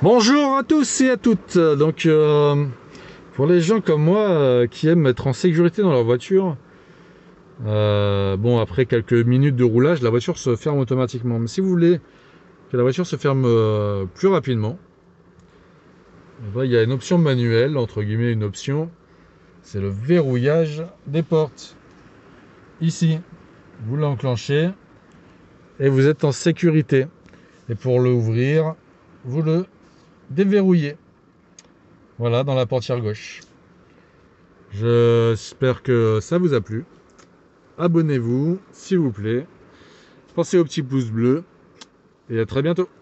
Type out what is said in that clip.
Bonjour à tous et à toutes. Donc, pour les gens comme moi qui aiment être en sécurité dans leur voiture, bon, après quelques minutes de roulage, la voiture se ferme automatiquement. Mais si vous voulez que la voiture se ferme plus rapidement, eh ben, il y a une option manuelle, entre guillemets une option, c'est le verrouillage des portes. Ici, vous l'enclenchez et vous êtes en sécurité. Et pour l'ouvrir, vous le déverrouillez. Voilà, dans la portière gauche. J'espère que ça vous a plu. Abonnez-vous, s'il vous plaît. Pensez au petit pouce bleu. Et à très bientôt.